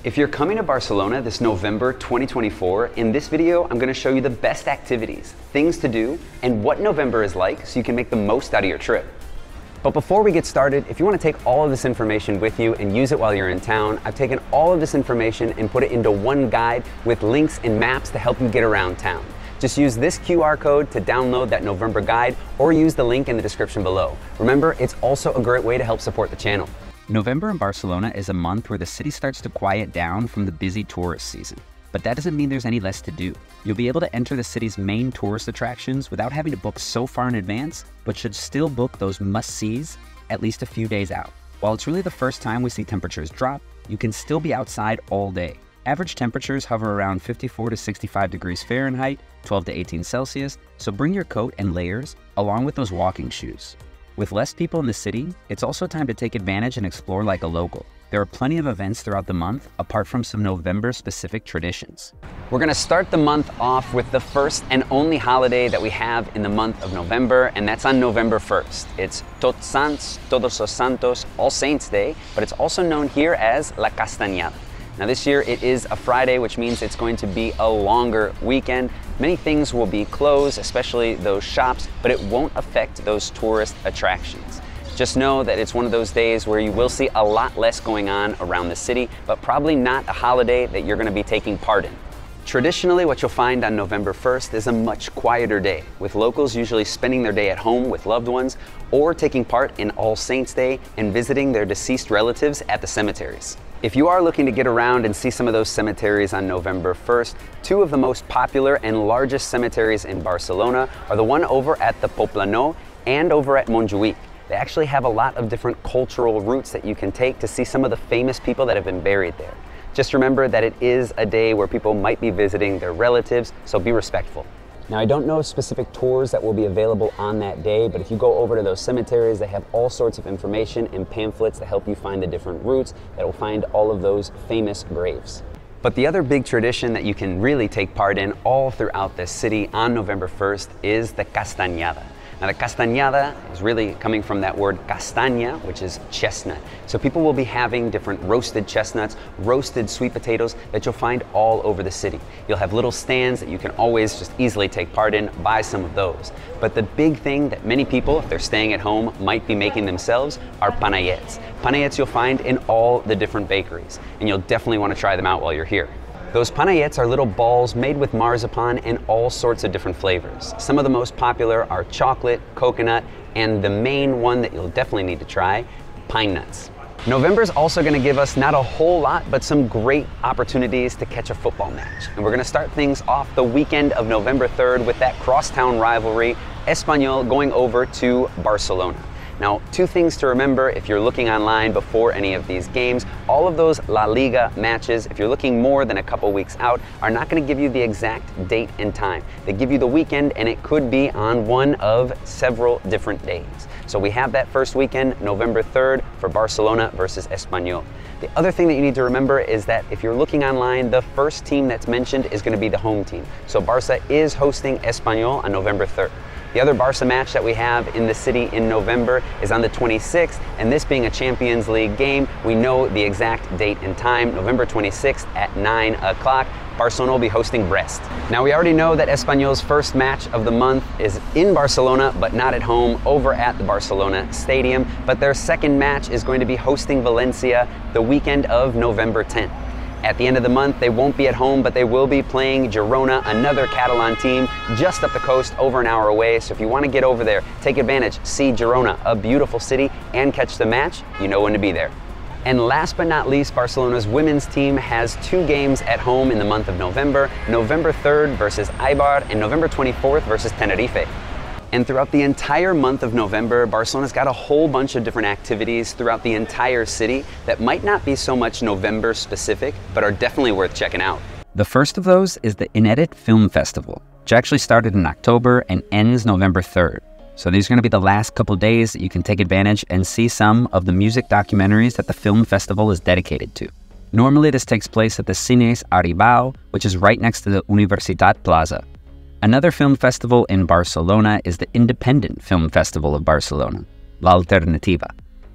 If you're coming to Barcelona this November 2024, in this video, I'm going to show you the best activities, things to do, and what November is like so you can make the most out of your trip. But before we get started, if you want to take all of this information with you and use it while you're in town, I've taken all of this information and put it into one guide with links and maps to help you get around town. Just use this QR code to download that November guide or use the link in the description below. Remember, it's also a great way to help support the channel. November in Barcelona is a month where the city starts to quiet down from the busy tourist season. But that doesn't mean there's any less to do. You'll be able to enter the city's main tourist attractions without having to book so far in advance, but should still book those must-sees at least a few days out. While it's really the first time we see temperatures drop, you can still be outside all day. Average temperatures hover around 54 to 65 degrees Fahrenheit, 12 to 18 Celsius, so bring your coat and layers along with those walking shoes. With less people in the city, it's also time to take advantage and explore like a local. There are plenty of events throughout the month, apart from some November-specific traditions. We're going to start the month off with the first and only holiday that we have in the month of November, and that's on November 1st. It's Tots Sants, Todos los Santos, All Saints Day, but it's also known here as La Castañada. Now this year it is a Friday, which means it's going to be a longer weekend. Many things will be closed, especially those shops, but it won't affect those tourist attractions. Just know that it's one of those days where you will see a lot less going on around the city, but probably not a holiday that you're going to be taking part in. Traditionally, what you'll find on November 1st is a much quieter day, with locals usually spending their day at home with loved ones or taking part in All Saints Day and visiting their deceased relatives at the cemeteries. If you are looking to get around and see some of those cemeteries on November 1st, two of the most popular and largest cemeteries in Barcelona are the one over at the Poblenou and over at Montjuïc. They actually have a lot of different cultural routes that you can take to see some of the famous people that have been buried there. Just remember that it is a day where people might be visiting their relatives, so be respectful. Now, I don't know specific tours that will be available on that day, but if you go over to those cemeteries, they have all sorts of information and pamphlets to help you find the different routes that will find all of those famous graves. But the other big tradition that you can really take part in all throughout this city on November 1st is the Castañada. Now, the Castañada is really coming from that word castaña, which is chestnut. So people will be having different roasted chestnuts, roasted sweet potatoes that you'll find all over the city. You'll have little stands that you can always just easily take part in, buy some of those. But the big thing that many people, if they're staying at home, might be making themselves are panayets. Panayets you'll find in all the different bakeries, and you'll definitely want to try them out while you're here. Those panayets are little balls made with marzipan and all sorts of different flavors. Some of the most popular are chocolate, coconut, and the main one that you'll definitely need to try, pine nuts. November is also going to give us not a whole lot, but some great opportunities to catch a football match. And we're going to start things off the weekend of November 3rd with that crosstown rivalry, Espanyol going over to Barcelona. Now, two things to remember if you're looking online before any of these games. All of those La Liga matches, if you're looking more than a couple weeks out, are not going to give you the exact date and time. They give you the weekend, and it could be on one of several different days. So we have that first weekend, November 3rd, for Barcelona versus Espanyol. The other thing that you need to remember is that if you're looking online, the first team that's mentioned is going to be the home team. So Barca is hosting Espanyol on November 3rd. The other Barca match that we have in the city in November is on the 26th, and this being a Champions League game, we know the exact date and time, November 26th at 9 o'clock. Barcelona will be hosting Brest. Now, we already know that Espanyol's first match of the month is in Barcelona, but not at home, over at the Barcelona Stadium. But their second match is going to be hosting Valencia the weekend of November 10th. At the end of the month, they won't be at home, but they will be playing Girona, another Catalan team, just up the coast, over an hour away. So if you want to get over there, take advantage, see Girona, a beautiful city, and catch the match, you know when to be there. And last but not least, Barcelona's women's team has two games at home in the month of November, November 3rd versus Eibar, and November 24th versus Tenerife. And throughout the entire month of November, Barcelona's got a whole bunch of different activities throughout the entire city that might not be so much November specific, but are definitely worth checking out. The first of those is the Inedit Film Festival, which actually started in October and ends November 3rd. So these are going to be the last couple days that you can take advantage and see some of the music documentaries that the film festival is dedicated to. Normally this takes place at the Cines Aribau, which is right next to the Universitat Plaza. Another film festival in Barcelona is the Independent Film Festival of Barcelona, La Alternativa.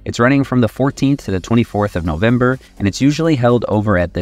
It's running from the 14th to the 24th of November, and it's usually held over at the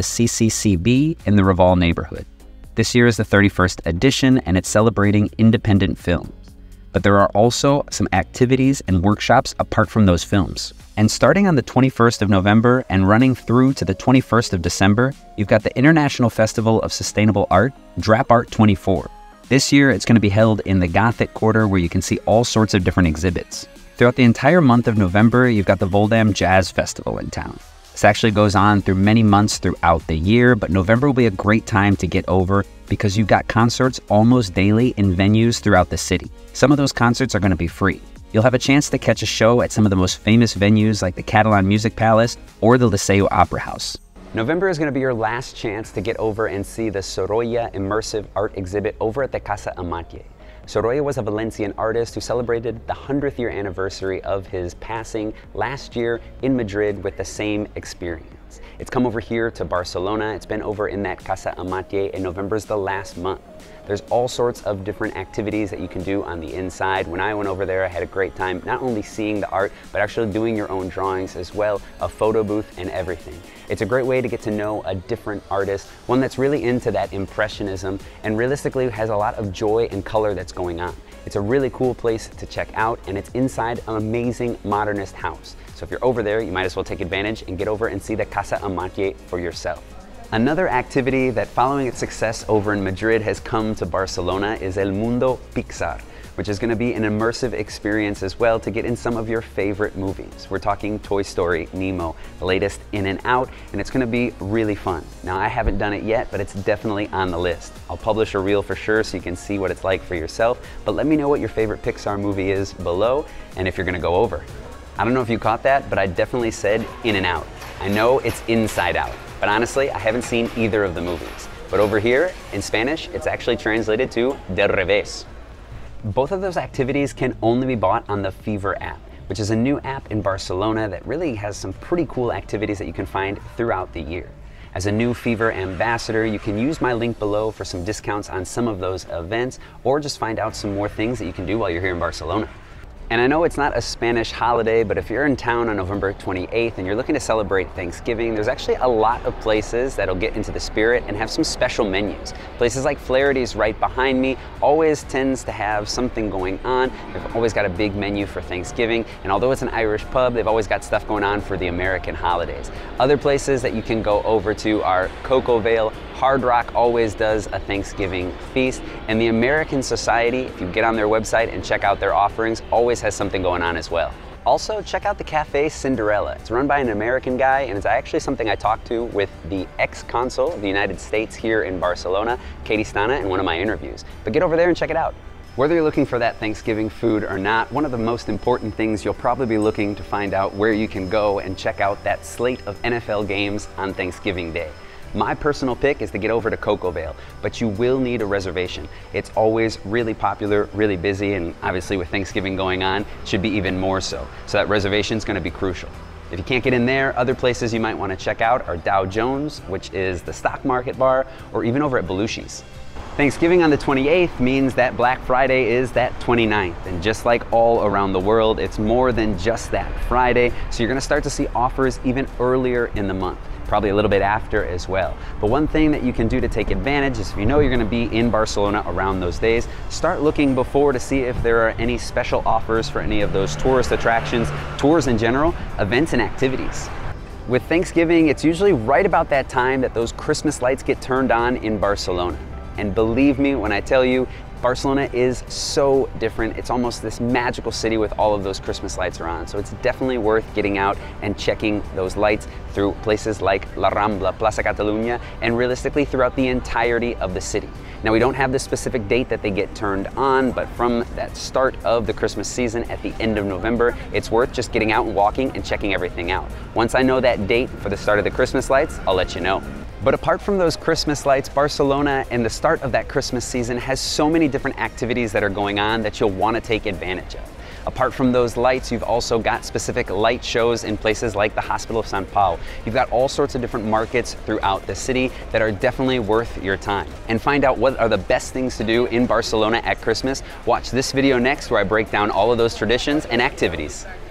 CCCB in the Reval neighborhood. This year is the 31st edition, and it's celebrating independent films. But there are also some activities and workshops apart from those films. And starting on the 21st of November and running through to the 21st of December, you've got the International Festival of Sustainable Art, Drap Art 24. This year, it's going to be held in the Gothic Quarter, where you can see all sorts of different exhibits. Throughout the entire month of November, you've got the Voldam Jazz Festival in town. This actually goes on through many months throughout the year, but November will be a great time to get over because you've got concerts almost daily in venues throughout the city. Some of those concerts are going to be free. You'll have a chance to catch a show at some of the most famous venues like the Catalan Music Palace or the Liceo Opera House. November is going to be your last chance to get over and see the Sorolla Immersive Art Exhibit over at the Casa Amatlle. Sorolla was a Valencian artist who celebrated the 100th year anniversary of his passing last year in Madrid with the same experience. It's come over here to Barcelona. It's been over in that Casa Amatlle, and November's the last month. There's all sorts of different activities that you can do on the inside. When I went over there, I had a great time not only seeing the art, but actually doing your own drawings as well, a photo booth and everything. It's a great way to get to know a different artist, one that's really into that impressionism and realistically has a lot of joy and color that's going on. It's a really cool place to check out, and it's inside an amazing modernist house. So if you're over there, you might as well take advantage and get over and see the Casa Amatlle for yourself. Another activity that, following its success over in Madrid, has come to Barcelona is El Mundo Pixar, which is going to be an immersive experience as well to get in some of your favorite movies. We're talking Toy Story, Nemo, the latest in and out, and it's going to be really fun. Now, I haven't done it yet, but it's definitely on the list. I'll publish a reel for sure so you can see what it's like for yourself, but let me know what your favorite Pixar movie is below and if you're going to go over. I don't know if you caught that, but I definitely said in and out. I know it's Inside Out, but honestly, I haven't seen either of the movies. But over here, in Spanish, it's actually translated to Del Revés. Both of those activities can only be bought on the Fever app, which is a new app in Barcelona that really has some pretty cool activities that you can find throughout the year. As a new Fever ambassador, you can use my link below for some discounts on some of those events, or just find out some more things that you can do while you're here in Barcelona. And I know it's not a Spanish holiday, but if you're in town on November 28th and you're looking to celebrate Thanksgiving, there's actually a lot of places that'll get into the spirit and have some special menus. Places like Flaherty's right behind me always tends to have something going on. They've always got a big menu for Thanksgiving, and although it's an Irish pub, they've always got stuff going on for the American holidays. Other places that you can go over to are Cocoa Vale. Hard Rock always does a Thanksgiving feast, and the American Society, if you get on their website and check out their offerings, always has something going on as well. Also, check out the Cafe Cinderella. It's run by an American guy, and it's actually something I talked to with the ex-consul of the United States here in Barcelona, Katie Stana, in one of my interviews. But get over there and check it out. Whether you're looking for that Thanksgiving food or not, one of the most important things you'll probably be looking to find out where you can go and check out that slate of NFL games on Thanksgiving Day. My personal pick is to get over to Cocoa Vale, but you will need a reservation. It's always really popular, really busy, and obviously with Thanksgiving going on, it should be even more so. So that reservation is going to be crucial. If you can't get in there, other places you might want to check out are Dow Jones, which is the stock market bar, or even over at Belushi's. Thanksgiving on the 28th means that Black Friday is that 29th, and just like all around the world, it's more than just that Friday, so you're going to start to see offers even earlier in the month, probably a little bit after as well. But one thing that you can do to take advantage is if you know you're going to be in Barcelona around those days, start looking before to see if there are any special offers for any of those tourist attractions, tours in general, events and activities. With Thanksgiving, it's usually right about that time that those Christmas lights get turned on in Barcelona. And believe me when I tell you, Barcelona is so different. It's almost this magical city with all of those Christmas lights around. So it's definitely worth getting out and checking those lights through places like La Rambla, Plaza Catalunya, and realistically throughout the entirety of the city. Now, we don't have the specific date that they get turned on, but from that start of the Christmas season at the end of November, it's worth just getting out and walking and checking everything out. Once I know that date for the start of the Christmas lights, I'll let you know. But apart from those Christmas lights, Barcelona and the start of that Christmas season has so many different activities that are going on that you'll want to take advantage of. Apart from those lights, you've also got specific light shows in places like the Hospital of San Pau. You've got all sorts of different markets throughout the city that are definitely worth your time. And find out what are the best things to do in Barcelona at Christmas. Watch this video next where I break down all of those traditions and activities.